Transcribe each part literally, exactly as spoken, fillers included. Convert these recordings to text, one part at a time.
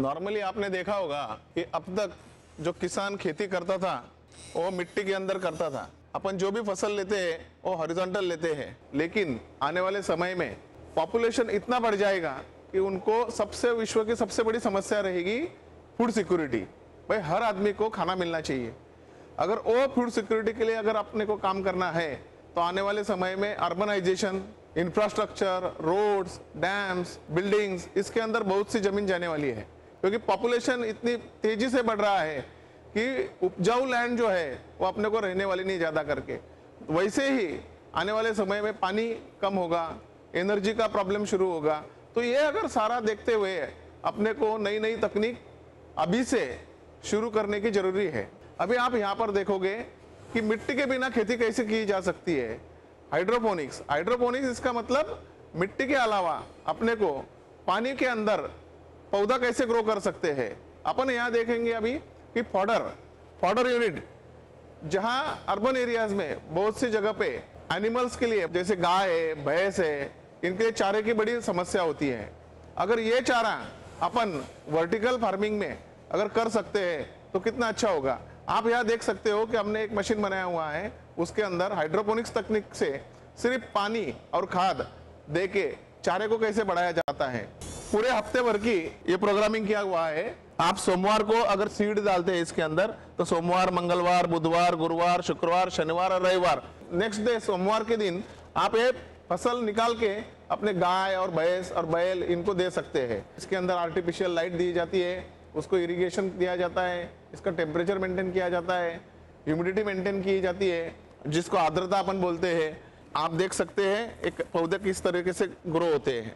Normally आपने देखा होगा कि अब तक जो किसान खेती करता था वो मिट्टी के अंदर करता था। अपन जो भी फसल लेते हैं वो हॉरिजॉन्टल लेते हैं, लेकिन आने वाले समय में पॉपुलेशन इतना बढ़ जाएगा कि उनको सबसे विश्व की सबसे बड़ी समस्या रहेगी फूड सिक्योरिटी। भाई हर आदमी को खाना मिलना चाहिए। अगर वो फूड सिक्योरिटी के लिए अगर अपने को काम करना है तो आने वाले समय में urbanisation, infrastructure, roads, dams, buildings, इसके अंदर बहुत सी जमीन जाने वाली है, क्योंकि पॉपुलेशन इतनी तेजी से बढ़ रहा है कि उपजाऊ लैंड जो है वो अपने को रहने वाली नहीं ज़्यादा करके। वैसे ही आने वाले समय में पानी कम होगा, एनर्जी का प्रॉब्लम शुरू होगा। तो ये अगर सारा देखते हुए अपने को नई नई तकनीक अभी से शुरू करने की जरूरी है। अभी आप यहाँ पर देखोगे कि मिट्टी के बिना खेती कैसे की जा सकती है। हाइड्रोपोनिक्स हाइड्रोपोनिक्स इसका मतलब मिट्टी के अलावा अपने को पानी के अंदर पौधा कैसे ग्रो कर सकते हैं। अपन यहाँ देखेंगे अभी कि फॉडर फॉडर यूनिट, जहाँ अर्बन एरियाज में बहुत सी जगह पे एनिमल्स के लिए जैसे गाय है, भैंस है, इनके लिए चारे की बड़ी समस्या होती है। अगर ये चारा अपन वर्टिकल फार्मिंग में अगर कर सकते हैं तो कितना अच्छा होगा। आप यहाँ देख सकते हो कि हमने एक मशीन बनाया हुआ है, उसके अंदर हाइड्रोपोनिक्स तकनीक से सिर्फ पानी और खाद दे के चारे को कैसे बढ़ाया जाता है। पूरे हफ्ते भर की ये प्रोग्रामिंग किया हुआ है। आप सोमवार को अगर सीड डालते हैं इसके अंदर तो सोमवार, मंगलवार, बुधवार, गुरुवार, शुक्रवार, शनिवार और रविवार, नेक्स्ट डे सोमवार के दिन आप ये फसल निकाल के अपने गाय और भैंस और बैल इनको दे सकते हैं। इसके अंदर आर्टिफिशियल लाइट दी जाती है, उसको इरिगेशन दिया जाता है, इसका टेम्परेचर मेंटेन किया जाता है, ह्यूमिडिटी मेंटेन की जाती है, जिसको आर्द्रता अपन बोलते हैं। आप देख सकते हैं एक पौधे किस तरीके से ग्रो होते हैं।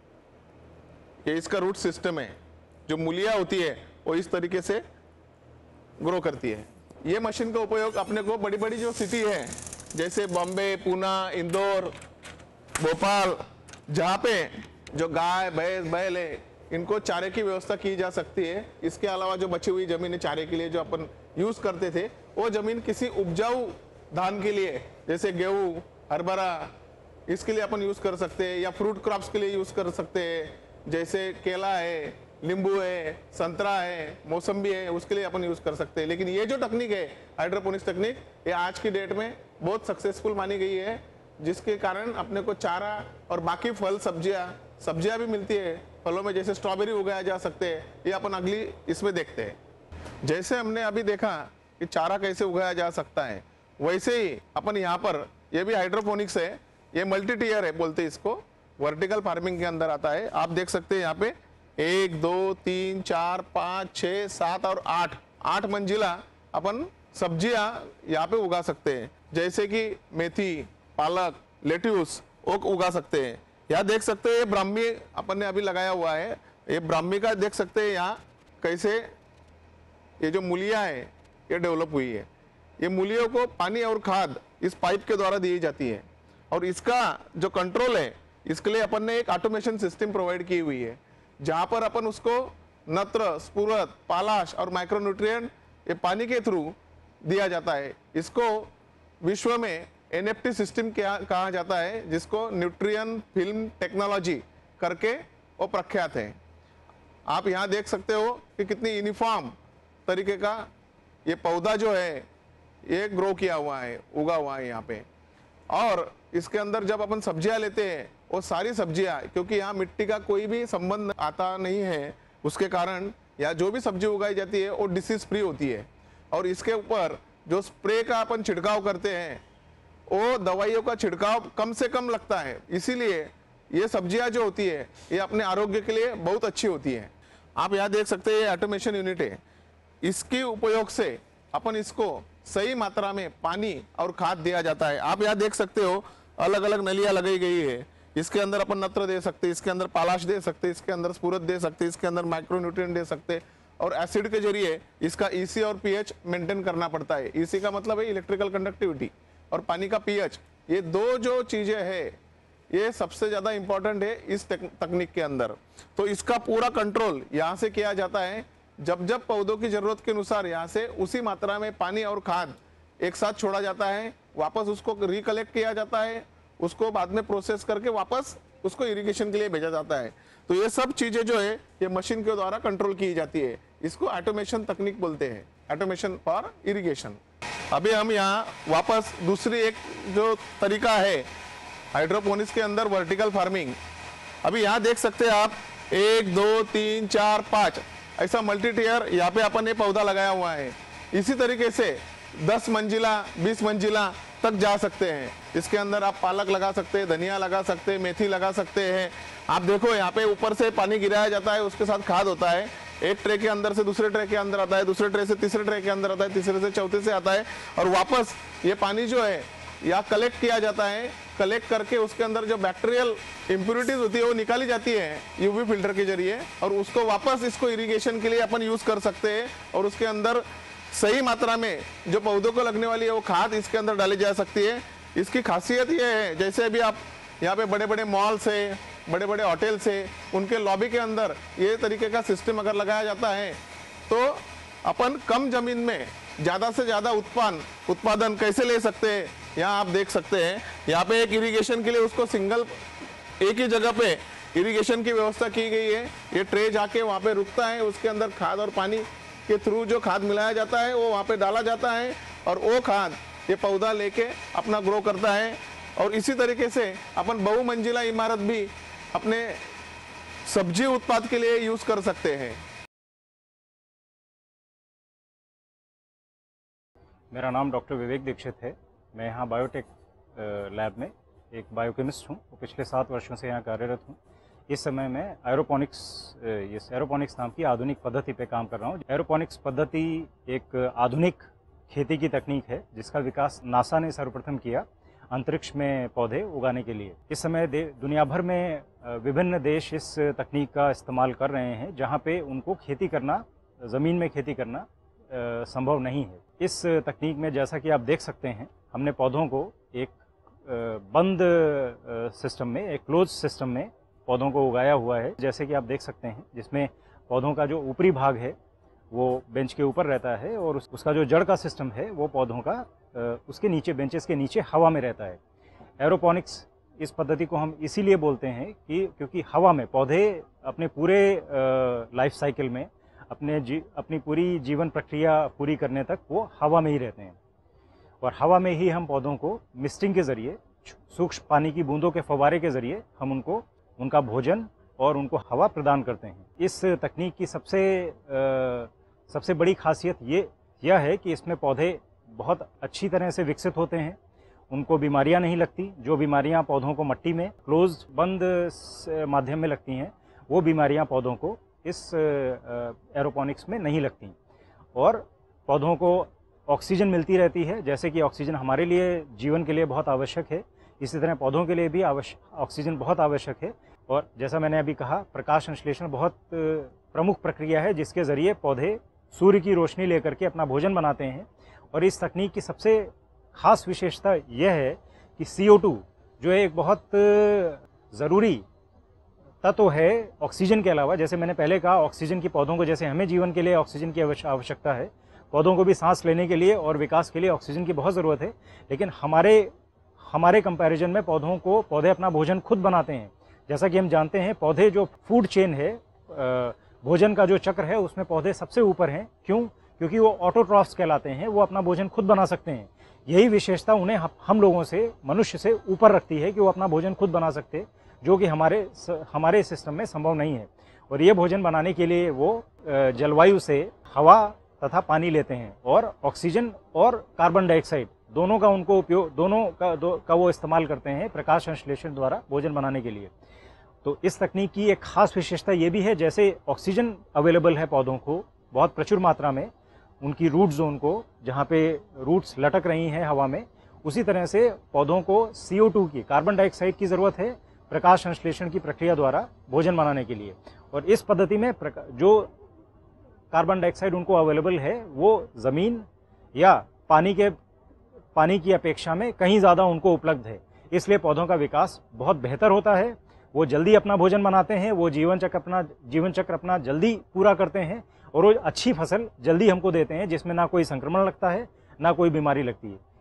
ये इसका रूट सिस्टम है। जो मूलियाँ होती है वो इस तरीके से ग्रो करती है। ये मशीन का उपयोग अपने को बड़ी बड़ी जो सिटी है जैसे बॉम्बे, पूना, इंदौर, भोपाल, जहाँ पे जो गाय, भैंस, बैल है, इनको चारे की व्यवस्था की जा सकती है। इसके अलावा जो बची हुई जमीन चारे के लिए जो अपन यूज करते थे, वो जमीन किसी उपजाऊ धान के लिए जैसे गेहूँ, हरभरा, इसके लिए अपन यूज कर सकते हैं, या फ्रूट क्रॉप्स के लिए यूज कर सकते हैं, जैसे केला है, नींबू है, संतरा है, मौसम्बी है, उसके लिए अपन यूज कर सकते हैं। लेकिन ये जो तकनीक है हाइड्रोपोनिक्स तकनीक, ये आज की डेट में बहुत सक्सेसफुल मानी गई है, जिसके कारण अपने को चारा और बाकी फल, सब्जियां सब्जियां भी मिलती है। फलों में जैसे स्ट्रॉबेरी उगाया जा सकते हैं, ये अपन अगली इसमें देखते हैं। जैसे हमने अभी देखा कि चारा कैसे उगाया जा सकता है, वैसे ही अपन यहाँ पर ये भी हाइड्रोपोनिक्स है। ये मल्टी टीयर है बोलते हैं इसको, वर्टिकल फार्मिंग के अंदर आता है। आप देख सकते हैं यहाँ पे एक, दो, तीन, चार, पाँच, छः, सात और आठ आठ मंजिला अपन सब्जियां यहाँ पे उगा सकते हैं, जैसे कि मेथी, पालक, लेट्यूस वो उगा सकते हैं। यहाँ देख सकते हैं ये ब्राह्मी अपन ने अभी लगाया हुआ है। ये ब्राह्मी का देख सकते हैं यहाँ कैसे ये जो मूलियाँ है ये डेवलप हुई है। ये मूलियों को पानी और खाद इस पाइप के द्वारा दी जाती है, और इसका जो कंट्रोल है इसके लिए अपन ने एक ऑटोमेशन सिस्टम प्रोवाइड की हुई है, जहाँ पर अपन उसको नत्र, स्फुरत, पालाश और माइक्रोन्यूट्रिएंट ये पानी के थ्रू दिया जाता है। इसको विश्व में एन एफ टी सिस्टम क्या कहा जाता है, जिसको न्यूट्रिएंट फिल्म टेक्नोलॉजी करके वो प्रख्यात है। आप यहाँ देख सकते हो कि कितनी यूनिफॉर्म तरीके का ये पौधा जो है ये ग्रो किया हुआ है, उगा हुआ है यहाँ पे। और इसके अंदर जब अपन सब्जियां लेते हैं, वो सारी सब्जियां, क्योंकि यहाँ मिट्टी का कोई भी संबंध आता नहीं है, उसके कारण या जो भी सब्जी उगाई जाती है वो डिसीज फ्री होती है। और इसके ऊपर जो स्प्रे का अपन छिड़काव करते हैं वो दवाइयों का छिड़काव कम से कम लगता है, इसीलिए ये सब्जियां जो होती है ये अपने आरोग्य के लिए बहुत अच्छी होती है। आप यहाँ देख सकते हैं ये ऑटोमेशन यूनिट है। इसके उपयोग से अपन इसको सही मात्रा में पानी और खाद दिया जाता है। आप यहाँ देख सकते हो अलग अलग नलियाँ लगाई गई है। इसके अंदर अपन नत्र दे सकते हैं, इसके अंदर पालाश दे सकते हैं, इसके अंदर स्फुरत दे सकते हैं, इसके अंदर माइक्रोन्यूट्रिएंट दे सकते हैं, और एसिड के जरिए इसका ईसी और पीएच मेंटेन करना पड़ता है। ईसी का मतलब है इलेक्ट्रिकल कंडक्टिविटी, और पानी का पीएच। ये दो जो चीजें है ये सबसे ज्यादा इंपॉर्टेंट है इस तकनीक के अंदर। तो इसका पूरा कंट्रोल यहाँ से किया जाता है। जब जब पौधों की जरूरत के अनुसार यहाँ से उसी मात्रा में पानी और खाद एक साथ छोड़ा जाता है, वापस उसको रिकलेक्ट किया जाता है, उसको बाद में प्रोसेस करके वापस उसको इरिगेशन के लिए भेजा जाता है। तो ये सब चीजें जो है ये मशीन के द्वारा कंट्रोल की जाती है। इसको ऑटोमेशन तकनीक बोलते हैं, ऑटोमेशन फॉर इरिगेशन। अभी हम यहाँ वापस दूसरी एक जो तरीका है हाइड्रोपोनिक्स के अंदर वर्टिकल फार्मिंग। अभी यहाँ देख सकते हैं आप एक दो तीन चार पाँच ऐसा मल्टी टियर यहाँ पे अपन ये पौधा लगाया हुआ है। इसी तरीके से दस मंजिला बीस मंजिला तक जा सकते हैं। इसके अंदर आप पालक लगा सकते हैं, धनिया लगा सकते हैं, मेथी लगा सकते हैं। आप देखो यहाँ पे ऊपर से पानी गिराया जाता है, उसके साथ खाद होता है। एक ट्रे के अंदर से दूसरे ट्रे के अंदर आता है, दूसरे ट्रे से तीसरे ट्रे के अंदर आता है, तीसरे से चौथे से आता है और वापस ये पानी जो है या कलेक्ट किया जाता है। कलेक्ट करके उसके अंदर जो बैक्टीरियल इम्प्योरिटीज होती है वो निकाली जाती है यूवी फिल्टर के जरिए और उसको वापस इसको इरिगेशन के लिए अपन यूज कर सकते हैं। और उसके अंदर सही मात्रा में जो पौधों को लगने वाली है वो खाद इसके अंदर डाली जा सकती है। इसकी खासियत ये है, जैसे अभी आप यहाँ पे बड़े बड़े मॉल्स है, बड़े बड़े होटल्स है, उनके लॉबी के अंदर ये तरीके का सिस्टम अगर लगाया जाता है तो अपन कम जमीन में ज़्यादा से ज़्यादा उत्पादन उत्पादन कैसे ले सकते हैं। यहाँ आप देख सकते हैं, यहाँ पे एक इरिगेशन के लिए उसको सिंगल एक ही जगह पे इरिगेशन की व्यवस्था की गई है। ये ट्रे जाके वहाँ पे रुकता है, उसके अंदर खाद और पानी के थ्रू जो खाद मिलाया जाता है वो वहाँ पे डाला जाता है और वो खाद ये पौधा लेके अपना ग्रो करता है। और इसी तरीके से अपन बहुमंजिला इमारत भी अपने सब्जी उत्पाद के लिए यूज कर सकते हैं। मेरा नाम डॉक्टर विवेक दीक्षित है। मैं यहाँ बायोटेक लैब में एक बायोकेमिस्ट हूँ। तो पिछले सात वर्षों से यहाँ कार्यरत हूँ। इस समय मैं एरोपोनिक्स इस एरोपोनिक्स नाम की आधुनिक पद्धति पे काम कर रहा हूँ। एरोपोनिक्स पद्धति एक आधुनिक खेती की तकनीक है जिसका विकास नासा ने सर्वप्रथम किया अंतरिक्ष में पौधे उगाने के लिए। इस समय दुनिया भर में विभिन्न देश इस तकनीक का इस्तेमाल कर रहे हैं जहाँ पे उनको खेती करना, ज़मीन में खेती करना संभव नहीं है। इस तकनीक में जैसा कि आप देख सकते हैं, हमने पौधों को एक बंद सिस्टम में, एक क्लोज सिस्टम में पौधों को उगाया हुआ है। जैसे कि आप देख सकते हैं, जिसमें पौधों का जो ऊपरी भाग है वो बेंच के ऊपर रहता है और उस, उसका जो जड़ का सिस्टम है वो पौधों का उसके नीचे, बेंचेस के नीचे हवा में रहता है। एरोपोनिक्स इस पद्धति को हम इसीलिए बोलते हैं कि क्योंकि हवा में पौधे अपने पूरे लाइफ साइकिल में अपने जी अपनी पूरी जीवन प्रक्रिया पूरी करने तक वो हवा में ही रहते हैं और हवा में ही हम पौधों को मिस्टिंग के ज़रिए, सूक्ष्म पानी की बूंदों के फव्वारे के ज़रिए हम उनको उनका भोजन और उनको हवा प्रदान करते हैं। इस तकनीक की सबसे आ, सबसे बड़ी खासियत ये यह है कि इसमें पौधे बहुत अच्छी तरह से विकसित होते हैं, उनको बीमारियां नहीं लगती। जो बीमारियां पौधों को मट्टी में क्लोज बंद माध्यम में लगती हैं, वो बीमारियां पौधों को इस एरोपोनिक्स में नहीं लगती और पौधों को ऑक्सीजन मिलती रहती है। जैसे कि ऑक्सीजन हमारे लिए जीवन के लिए बहुत आवश्यक है, इसी तरह पौधों के लिए भी आवश्यक ऑक्सीजन बहुत आवश्यक है। और जैसा मैंने अभी कहा, प्रकाश संश्लेषण बहुत प्रमुख प्रक्रिया है जिसके ज़रिए पौधे सूर्य की रोशनी लेकर के अपना भोजन बनाते हैं। और इस तकनीक की सबसे खास विशेषता यह है कि सी ओ टू जो एक बहुत ज़रूरी तत्व है ऑक्सीजन के अलावा, जैसे मैंने पहले कहा, ऑक्सीजन की पौधों को, जैसे हमें जीवन के लिए ऑक्सीजन की आवश्यकता है, पौधों को भी सांस लेने के लिए और विकास के लिए ऑक्सीजन की बहुत ज़रूरत है। लेकिन हमारे हमारे कंपैरिजन में पौधों को पौधे अपना भोजन खुद बनाते हैं। जैसा कि हम जानते हैं, पौधे जो फूड चेन है, भोजन का जो चक्र है, उसमें पौधे सबसे ऊपर हैं। क्यों? क्योंकि वो ऑटोट्रॉफ्स कहलाते हैं, वो अपना भोजन खुद बना सकते हैं। यही विशेषता उन्हें हम लोगों से, मनुष्य से ऊपर रखती है कि वो अपना भोजन खुद बना सकते, जो कि हमारे हमारे सिस्टम में संभव नहीं है। और ये भोजन बनाने के लिए वो जलवायु से हवा तथा पानी लेते हैं और ऑक्सीजन और कार्बन डाइऑक्साइड दोनों का उनको उपयोग दोनों का दो, का वो इस्तेमाल करते हैं प्रकाश संश्लेषण द्वारा भोजन बनाने के लिए। तो इस तकनीक की एक खास विशेषता ये भी है, जैसे ऑक्सीजन अवेलेबल है पौधों को बहुत प्रचुर मात्रा में, उनकी रूट जोन को, जहाँ पे रूट्स लटक रही हैं हवा में, उसी तरह से पौधों को सी ओ टू की, कार्बन डाइऑक्साइड की ज़रूरत है प्रकाश संश्लेषण की प्रक्रिया द्वारा भोजन बनाने के लिए। और इस पद्धति में जो कार्बन डाइऑक्साइड उनको अवेलेबल है वो ज़मीन या पानी के पानी की अपेक्षा में कहीं ज़्यादा उनको उपलब्ध है। इसलिए पौधों का विकास बहुत बेहतर होता है, वो जल्दी अपना भोजन बनाते हैं, वो जीवन चक्र अपना जीवन चक्र अपना जल्दी पूरा करते हैं और वो अच्छी फसल जल्दी हमको देते हैं, जिसमें ना कोई संक्रमण लगता है, ना कोई बीमारी लगती है।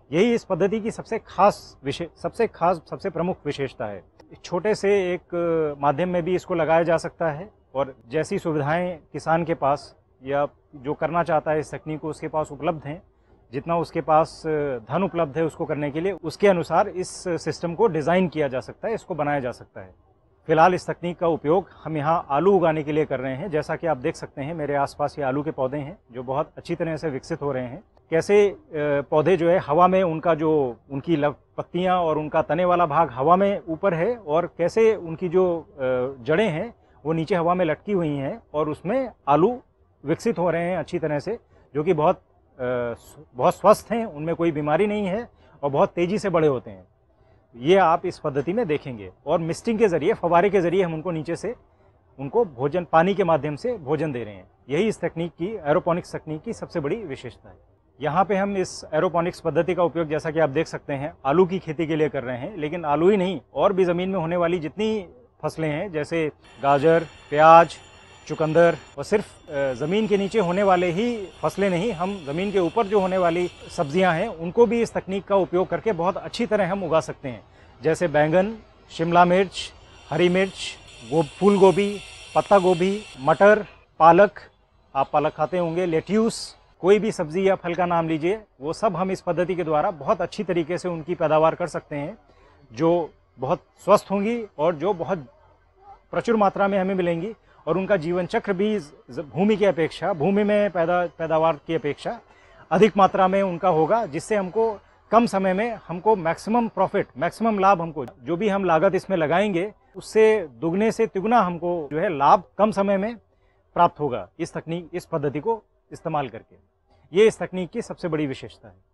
यही इस पद्धति की सबसे खास विशेष सबसे खास सबसे प्रमुख विशेषता है। छोटे से एक माध्यम में भी इसको लगाया जा सकता है और जैसी सुविधाएं किसान के पास या जो करना चाहता है इस तकनीक को उसके पास उपलब्ध हैं, जितना उसके पास धन उपलब्ध है उसको करने के लिए, उसके अनुसार इस सिस्टम को डिज़ाइन किया जा सकता है, इसको बनाया जा सकता है। फिलहाल इस तकनीक का उपयोग हम यहाँ आलू उगाने के लिए कर रहे हैं। जैसा कि आप देख सकते हैं मेरे आसपास ये आलू के पौधे हैं जो बहुत अच्छी तरह से विकसित हो रहे हैं। कैसे पौधे जो है हवा में उनका जो उनकी पत्तियाँ और उनका तने वाला भाग हवा में ऊपर है और कैसे उनकी जो जड़ें हैं वो नीचे हवा में लटकी हुई हैं और उसमें आलू विकसित हो रहे हैं अच्छी तरह से, जो कि बहुत बहुत स्वस्थ हैं, उनमें कोई बीमारी नहीं है और बहुत तेज़ी से बड़े होते हैं। ये आप इस पद्धति में देखेंगे और मिस्टिंग के ज़रिए, फवारे के ज़रिए हम उनको नीचे से उनको भोजन पानी के माध्यम से भोजन दे रहे हैं। यही इस तकनीक की, एरोपोनिक्स तकनीक की सबसे बड़ी विशेषता है। यहाँ पे हम इस एरोपोनिक्स पद्धति का उपयोग जैसा कि आप देख सकते हैं आलू की खेती के लिए कर रहे हैं, लेकिन आलू ही नहीं और भी ज़मीन में होने वाली जितनी फसलें हैं जैसे गाजर, प्याज, चुकंदर, और सिर्फ ज़मीन के नीचे होने वाले ही फसलें नहीं, हम ज़मीन के ऊपर जो होने वाली सब्जियां हैं उनको भी इस तकनीक का उपयोग करके बहुत अच्छी तरह हम उगा सकते हैं। जैसे बैंगन, शिमला मिर्च, हरी मिर्च, गो फूल गोभी, पत्ता गोभी, मटर, पालक, आप पालक खाते होंगे, लेट्यूस, कोई भी सब्जी या फल का नाम लीजिए, वो सब हम इस पद्धति के द्वारा बहुत अच्छी तरीके से उनकी पैदावार कर सकते हैं, जो बहुत स्वस्थ होंगी और जो बहुत प्रचुर मात्रा में हमें मिलेंगी और उनका जीवन चक्र भी भूमि की अपेक्षा, भूमि में पैदा पैदावार की अपेक्षा अधिक मात्रा में उनका होगा, जिससे हमको कम समय में हमको मैक्सिमम प्रॉफिट, मैक्सिमम लाभ, हमको जो भी हम लागत इसमें लगाएंगे उससे दुगने से तिगुना हमको जो है लाभ कम समय में प्राप्त होगा इस तकनीक, इस पद्धति को इस्तेमाल करके। ये इस तकनीक की सबसे बड़ी विशेषता है।